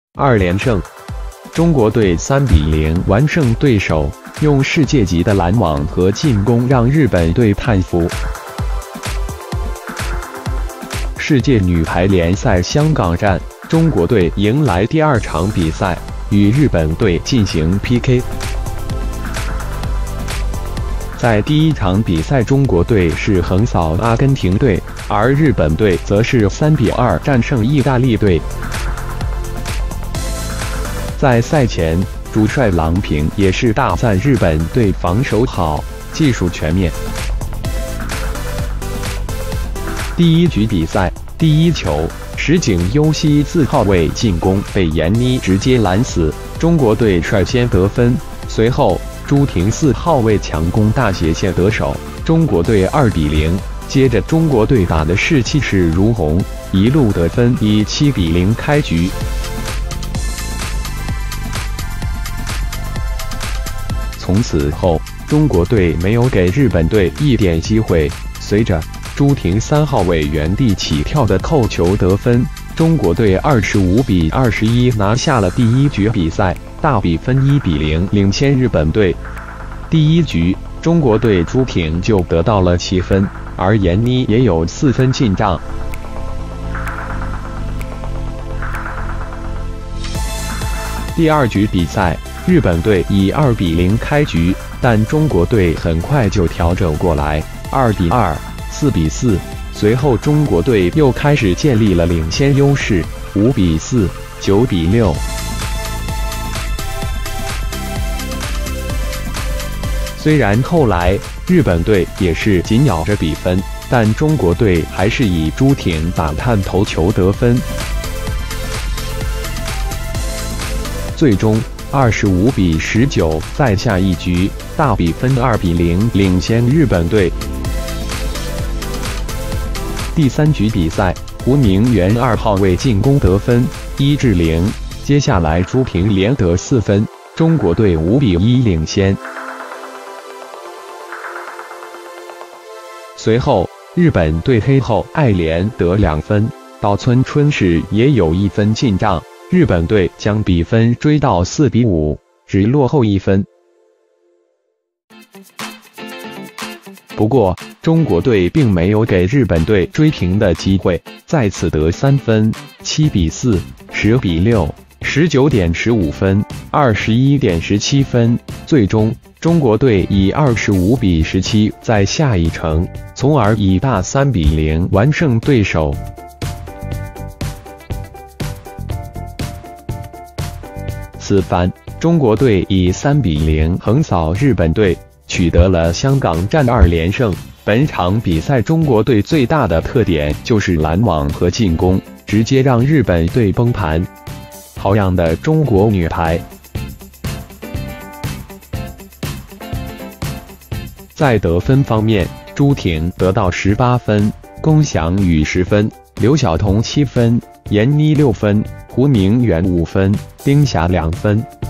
2连胜。中国队3比0完胜对手，用世界级的拦网和进攻让日本队叹服。世界女排联赛香港站，中国队迎来第2场比赛，与日本队进行 PK。在第1场比赛，中国队是横扫阿根廷队，而日本队则是3比2战胜意大利队。在赛前，主帅郎平也是大赞日本队防守好，技术全面。第1局比赛，第1球，石井优希4号位进攻被闫妮直接拦死，中国队率先得分。随后，朱婷4号位强攻大斜线得手，中国队2比0。接着，中国队打得是气势如虹，一路得分，以7比0开局。从此后，中国队没有给日本队一点机会。随着朱婷3号位原地起跳的扣球得分，中国队25比21拿下了第1局比赛，大比分1比0领先日本队。第1局，中国队朱婷就得到了7分，而闫妮也有4分进账。第2局比赛，日本队以2比0开局，但中国队很快就调整过来，2比2、4比4。随后，中国队又开始建立了领先优势，5比4、9比6。虽然后来日本队也是紧咬着比分，但中国队还是以朱婷打探头球得分。最终25比19，在下一局大比分2比0领先日本队。第3局比赛，胡明元2号位进攻得分1比0，接下来朱婷连得4分，中国队5比1领先。随后，日本队黑后爱莲得2分，岛村春世也有1分进账。日本队将比分追到4比5，只落后1分。不过，中国队并没有给日本队追平的机会，再次得3分，7比4、10比6、19点15分、21点17分。最终，中国队以25比17在下一城，从而以大3比0完胜对手。此番，中国队以3比0横扫日本队，取得了香港站2连胜。本场比赛，中国队最大的特点就是拦网和进攻，直接让日本队崩盘。好样的，中国女排！在得分方面，朱婷得到18分，龚翔宇10分，刘晓彤7分，闫妮6分，胡明元5分，丁霞2分。